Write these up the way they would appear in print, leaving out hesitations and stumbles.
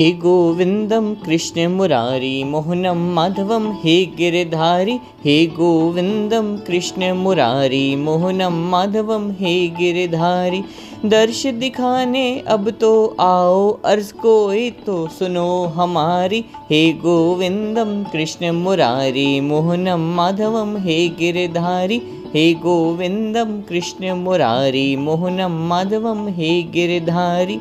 हे गोविंदम कृष्ण मुरारी मोहनम माधवम हे गिरधारी। हे गोविंदम कृष्ण मुरारी मोहनम माधवम हे गिरधारी। दर्श दिखाने अब तो आओ, अर्ज कोई तो सुनो हमारी। हे गोविंदम कृष्ण मुरारी मोहनम माधवम हे गिरधारी। हे गोविंदम कृष्ण मुरारी मोहनम माधवम हे गिरधारी।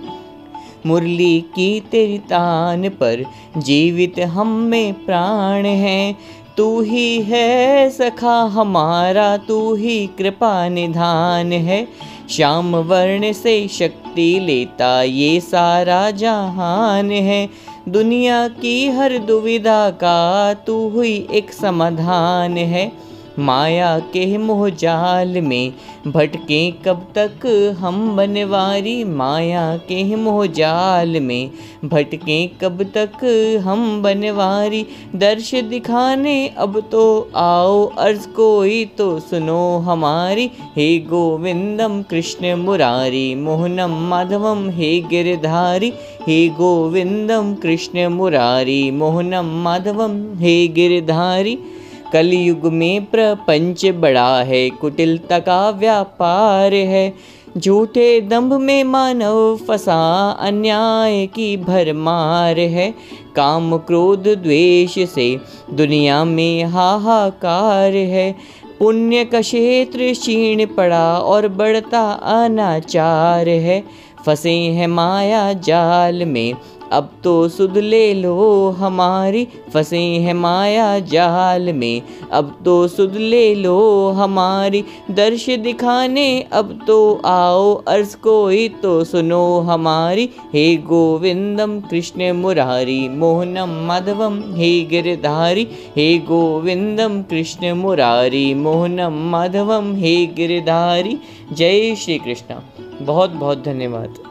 मुरली की तेरी तान पर जीवित हम में प्राण है। तू ही है सखा हमारा, तू ही कृपा निधान है। श्याम वर्ण से शक्ति लेता ये सारा जहान है। दुनिया की हर दुविधा का तू हुई एक समाधान है। माया के मोह जाल में भटके कब तक हम बनवारी। माया के मोह जाल में भटके कब तक हम बनवारी। दर्श दिखाने अब तो आओ, अर्ज कोई तो सुनो हमारी। हे गोविंदम कृष्ण मुरारी मोहनम माधवम हे गिरधारी। हे गोविंदम कृष्ण मुरारी मोहनम माधवम हे गिरधारी। कलयुग में प्रपंच बड़ा है, कुटिलता का व्यापार है। झूठे दंभ में मानव फंसा, अन्याय की भरमार है। काम क्रोध द्वेष से दुनिया में हाहाकार है। पुण्य का क्षेत्र क्षीण पड़ा और बढ़ता अनाचार है। फंसे हैं माया जाल में अब तो सुध ले लो हमारी। फंसे हैं माया जाल में अब तो सुध ले लो हमारी। दर्श दिखाने अब तो आओ, अर्ज कोई तो सुनो हमारी। हे गोविंदम कृष्ण मुरारी मोहनम माधवम हे गिरधारी। हे गोविंदम कृष्ण मुरारी मोहनम माधवम हे गिरधारी। जय श्री कृष्ण। बहुत बहुत धन्यवाद।